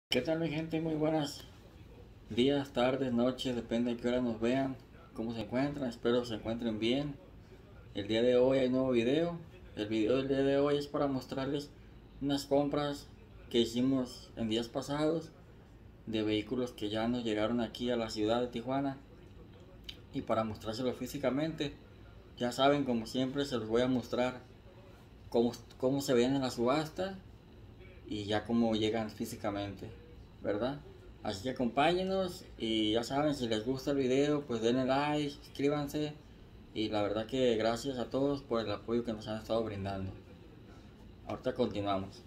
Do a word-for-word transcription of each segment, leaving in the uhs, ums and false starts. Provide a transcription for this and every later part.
¿Qué tal mi gente? Muy buenas días, tardes, noches, depende de qué hora nos vean, cómo se encuentran, espero se encuentren bien. El día de hoy hay nuevo video. El video del día de hoy es para mostrarles unas compras que hicimos en días pasados de vehículos que ya nos llegaron aquí a la ciudad de Tijuana, y para mostrárselos físicamente. Ya saben, como siempre se los voy a mostrar cómo, cómo se ven en la subasta y ya cómo llegan físicamente, ¿verdad? Así que acompáñenos y ya saben, si les gusta el video, pues denle like, suscríbanse, y la verdad que gracias a todos por el apoyo que nos han estado brindando. Ahorita continuamos.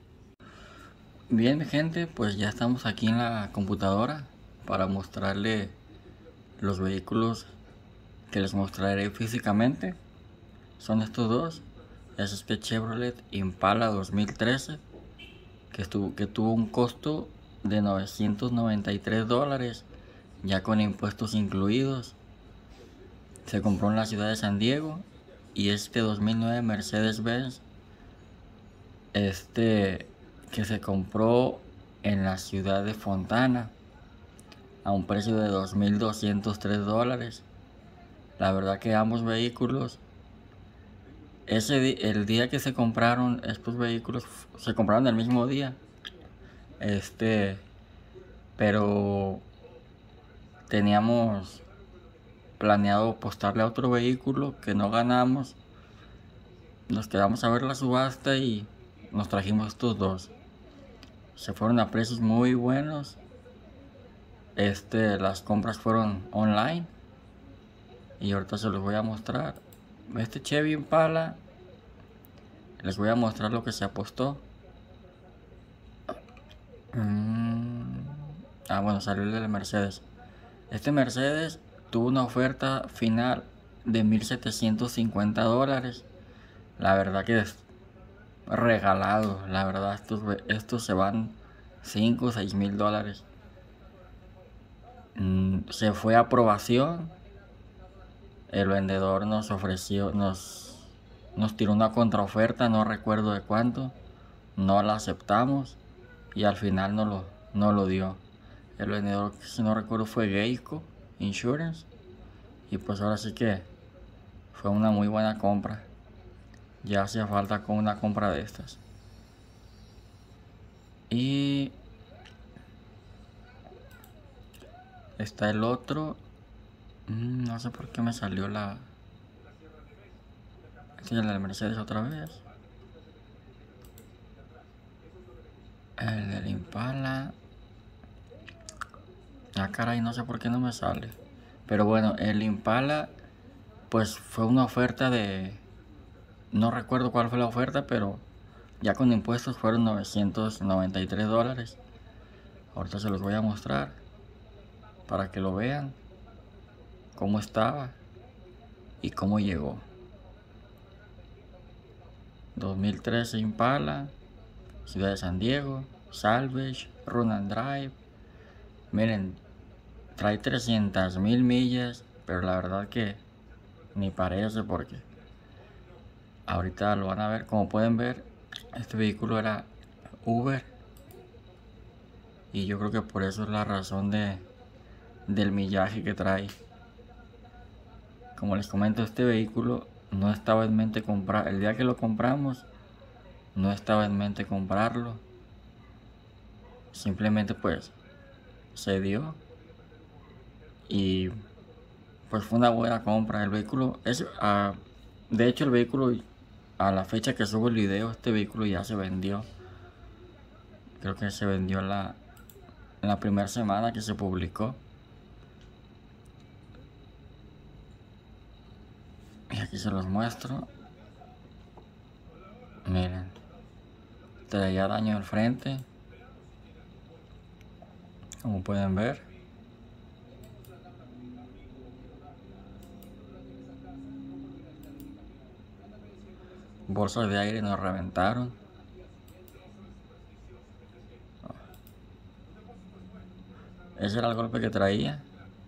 Bien gente, pues ya estamos aquí en la computadora para mostrarle los vehículos que les mostraré físicamente. Son estos dos. Es este Chevrolet Impala dos mil trece que, estuvo, que tuvo un costo de novecientos noventa y tres dólares, ya con impuestos incluidos. Se compró en la ciudad de San Diego. Y este dos mil nueve Mercedes-Benz, este que se compró en la ciudad de Fontana a un precio de dos mil doscientos tres dólares. La verdad que ambos vehículos, ese el día que se compraron estos vehículos, se compraron el mismo día. Este, pero teníamos planeado apostarle a otro vehículo que no ganamos. Nos quedamos a ver la subasta y nos trajimos estos dos. Se fueron a precios muy buenos. Este, las compras fueron online y ahorita se los voy a mostrar. Este Chevy Impala, les voy a mostrar lo que se apostó. Mm. Ah, bueno, salió el de la Mercedes. Este Mercedes tuvo una oferta final de mil setecientos cincuenta dólares. La verdad que es regalado. La verdad, estos, estos se van cinco o seis mil dólares. Mm, se fue a aprobación. El vendedor nos ofreció, nos, nos tiró una contraoferta, no recuerdo de cuánto. No la aceptamos y al final no lo, no lo dio. El vendedor, si no recuerdo, fue Geico Insurance. Y pues ahora sí que fue una muy buena compra. Ya hacía falta con una compra de estas. Y está el otro. Mm, no sé por qué me salió la... Este es el del Mercedes otra vez. El del Impala. Ah, caray, no sé por qué no me sale. Pero bueno, el Impala, pues fue una oferta de... No recuerdo cuál fue la oferta, pero ya con impuestos fueron novecientos noventa y tres dólares. Ahorita se los voy a mostrar para que lo vean cómo estaba y cómo llegó. dos mil trece Impala, ciudad de San Diego, salvage, run and drive. Miren, trae trescientas mil millas, pero la verdad que ni parece, porque ahorita lo van a ver. Como pueden ver, este vehículo era Uber, y yo creo que por eso es la razón de del millaje que trae. Como les comento, este vehículo no estaba en mente comprar. El día que lo compramos no estaba en mente comprarlo. Simplemente pues se dio y pues fue una buena compra. El vehículo es, uh, de hecho el vehículo, a la fecha que subo el video, este vehículo ya se vendió. Creo que se vendió en la, en la primera semana que se publicó. Y aquí se los muestro. Miren, traía daño al frente, como pueden ver. Bolsas de aire nos reventaron. Ese era el golpe que traía.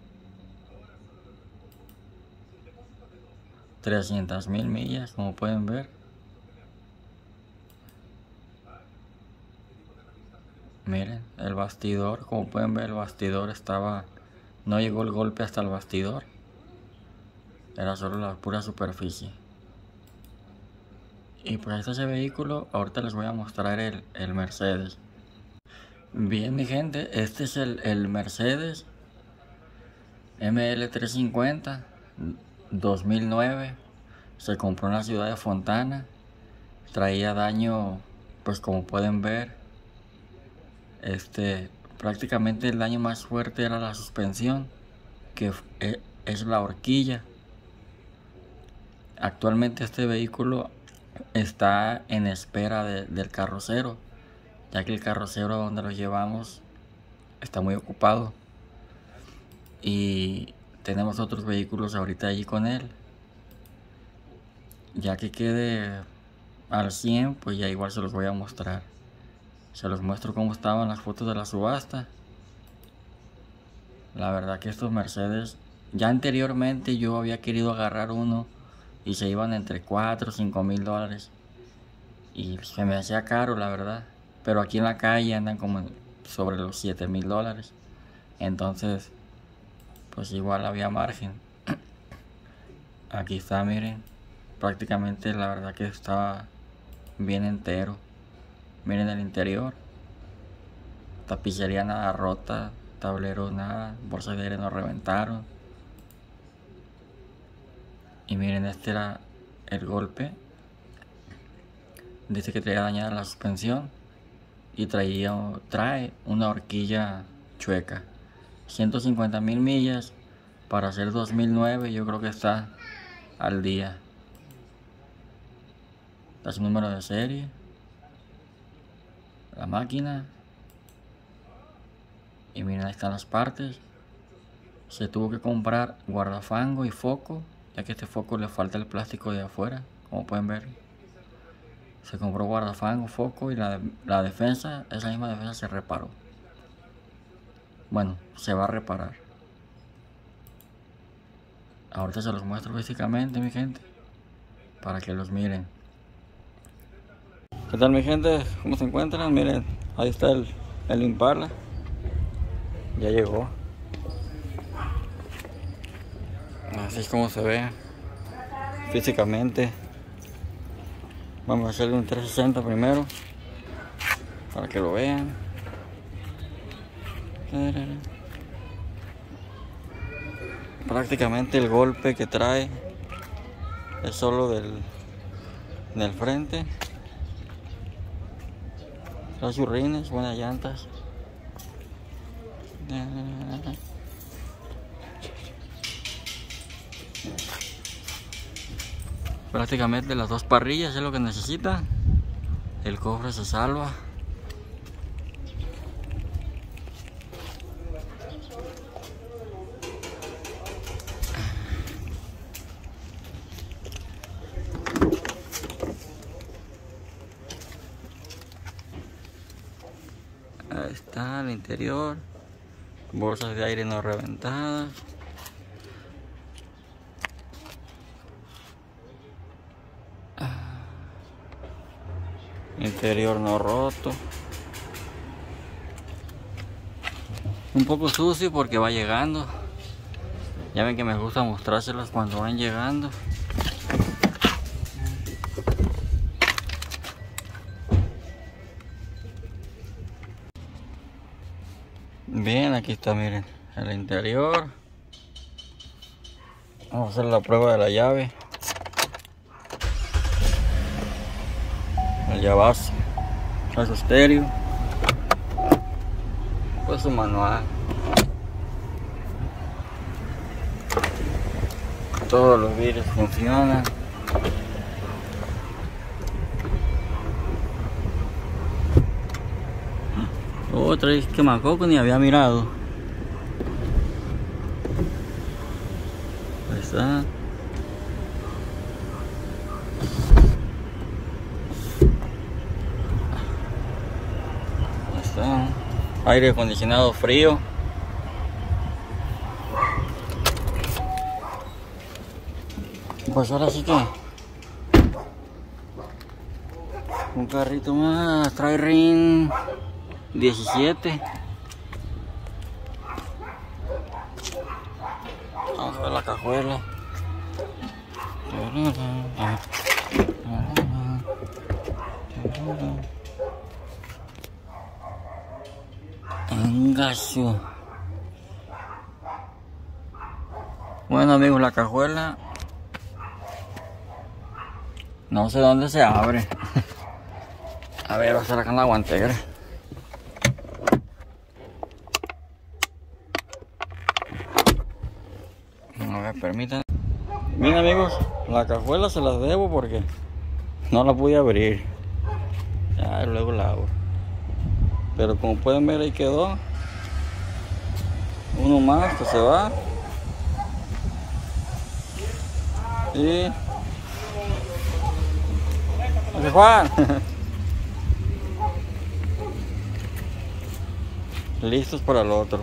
trescientas mil millas, como pueden ver. Miren. el bastidor. Como pueden ver, el bastidor estaba, no llegó el golpe hasta el bastidor, era solo la pura superficie. Y pues este es el vehículo. Ahorita les voy a mostrar el, el Mercedes. Bien, mi gente, este es el, el Mercedes M L trescientos cincuenta dos mil nueve. Se compró en la ciudad de Fontana. Traía daño, pues como pueden ver, este prácticamente el daño más fuerte era la suspensión, que es la horquilla. Actualmente este vehículo está en espera de, del carrocero, ya que el carrocero donde lo llevamos está muy ocupado y tenemos otros vehículos ahorita allí con él. Ya que quede al cien, pues ya igual se los voy a mostrar. Se los muestro cómo estaban las fotos de la subasta. La verdad que estos Mercedes, ya anteriormente yo había querido agarrar uno y se iban entre cuatro o cinco mil dólares y se me hacía caro, la verdad. Pero aquí en la calle andan como sobre los siete mil dólares. Entonces pues igual había margen. Aquí está, miren. Prácticamente la verdad que estaba bien entero. Miren el interior. Tapicería nada rota, tablero nada, bolsas de aire no reventaron. Y miren, este era el golpe. Dice que traía dañada la suspensión y traía, trae una horquilla chueca. ciento cincuenta mil millas para hacer dos mil nueve, yo creo que está al día. Está su número de serie, la máquina, y miren, ahí están las partes. Se tuvo que comprar guardafango y foco, ya que a este foco le falta el plástico de afuera, como pueden ver. Se compró guardafango, foco y la, la defensa, esa misma defensa se reparó. Bueno, se va a reparar. Ahorita se los muestro físicamente, mi gente, para que los miren. ¿Qué tal, mi gente? ¿Cómo se encuentran? Miren, ahí está el, el Impala. Ya llegó. Así es como se ve físicamente. Vamos a hacerle un trescientos sesenta primero, para que lo vean. Prácticamente el golpe que trae es solo del, del frente. Trae sus rines, buenas llantas. Prácticamente las dos parrillas es lo que necesita. El cofre se salva. Ahí está el interior. Bolsas de aire no reventadas. Interior no roto. Un poco sucio porque va llegando. Ya ven que me gusta mostrárselos cuando van llegando. Bien, aquí está, miren, el interior. Vamos a hacer la prueba de la llave. El llavazo, trae su estéreo, pues su manual. Todos los vidrios funcionan. Otra vez quemacoco, ni había mirado. Ahí está. Ahí está. Aire acondicionado frío. Pues ahora sí que un carrito más. Trae rin diecisiete. Vamos a ver la cajuela. Engacho. Bueno amigos, la cajuela no sé dónde se abre. A ver, va a ser acá en la guantera. A ver, permítanme. Bien amigos, la cajuela se las debo porque no la pude abrir. Ya luego la abro. Pero como pueden ver, ahí quedó. Uno más que se va. Y... ¡José Juan! Listos para el otro.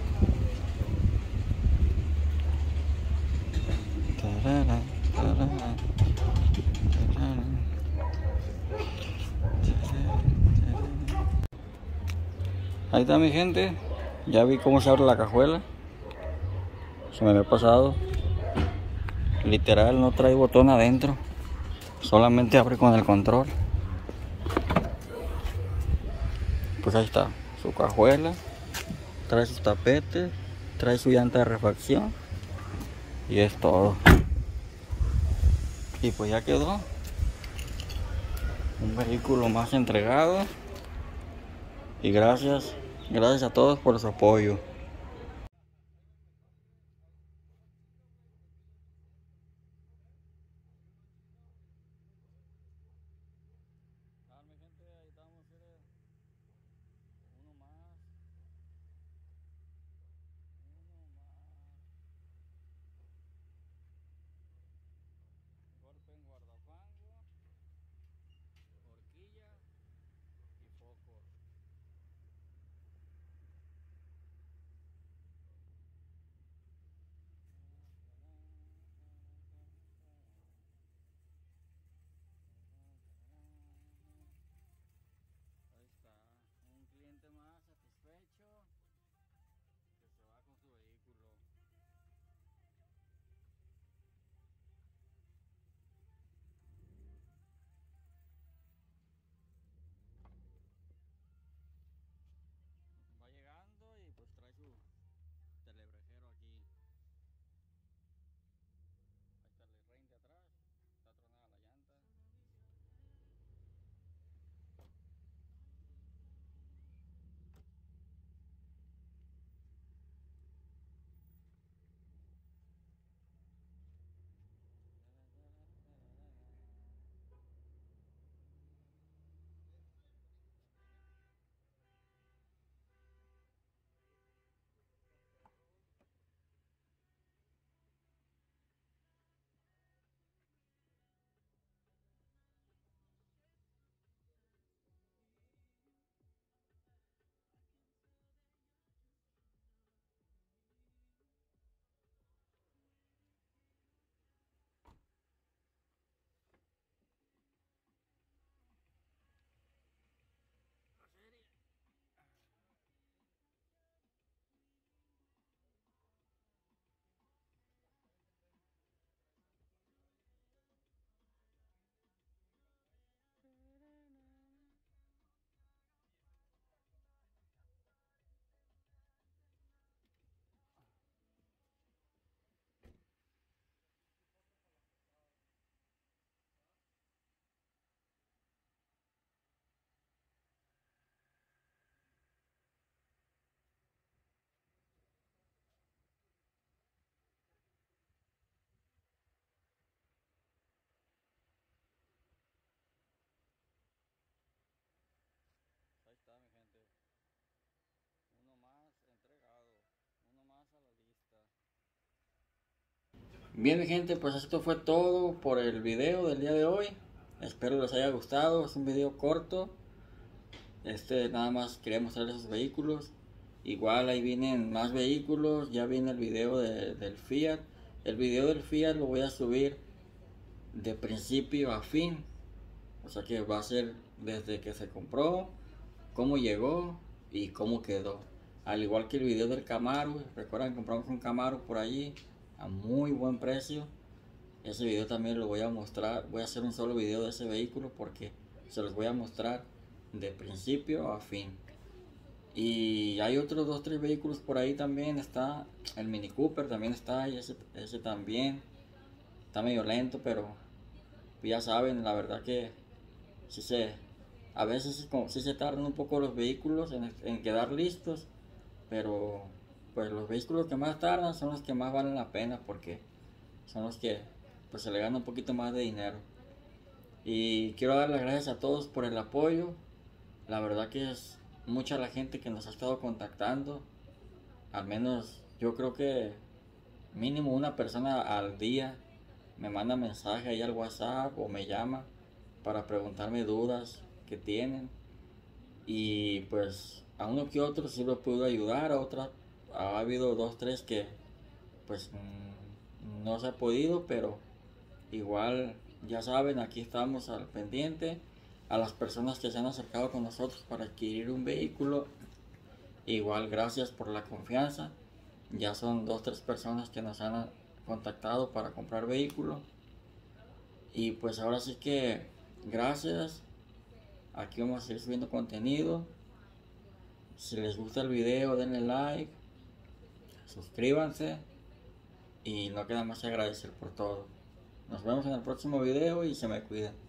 Ahí está mi gente. Ya vi cómo se abre la cajuela. Se me había pasado. Literal, no trae botón adentro. Solamente abre con el control. Pues ahí está su cajuela. Trae sus tapetes. Trae su llanta de refacción. Y es todo. Y pues ya quedó. Un vehículo más entregado. Y gracias. Gracias a todos por su apoyo. Más satisfecho que se va con su vehículo. Va llegando y pues trae su telebrejero aquí. Ahí está el rein de atrás, está tronada la llanta. Ahí está mi gente. Uno más entregado. Uno más a la lista. Bien mi gente, pues esto fue todo por el video del día de hoy. Espero les haya gustado. Es un video corto. Este nada más quería mostrarles esos vehículos. Igual ahí vienen más vehículos. Ya viene el video de, del Fiat. El video del Fiat lo voy a subir de principio a fin. O sea que va a ser desde que se compró, cómo llegó y cómo quedó. Al igual que el video del Camaro, recuerdan que compramos un Camaro por allí a muy buen precio. Ese video también lo voy a mostrar, voy a hacer un solo video de ese vehículo porque se los voy a mostrar de principio a fin. Y hay otros dos, tres vehículos por ahí también, está el Mini Cooper también está ahí, ese, ese también está medio lento, pero ya saben, la verdad que sí se, a veces sí se tardan un poco los vehículos en, en quedar listos, pero pues los vehículos que más tardan son los que más valen la pena porque son los que pues se le gana un poquito más de dinero. Y quiero dar las gracias a todos por el apoyo. La verdad que es mucha la gente que nos ha estado contactando. Al menos yo creo que mínimo una persona al día me manda mensaje ahí al WhatsApp o me llama para preguntarme dudas que tienen. Y pues a uno que otro sí lo puedo ayudar, a otra ha habido dos, tres que pues no se ha podido, pero igual ya saben, aquí estamos al pendiente. A las personas que se han acercado con nosotros para adquirir un vehículo, igual gracias por la confianza. Ya son dos, tres personas que nos han contactado para comprar vehículo. Y pues ahora sí que gracias. Aquí vamos a seguir subiendo contenido. Si les gusta el video, denle like, suscríbanse. Y no queda más que agradecer por todo. Nos vemos en el próximo video y se me cuidan.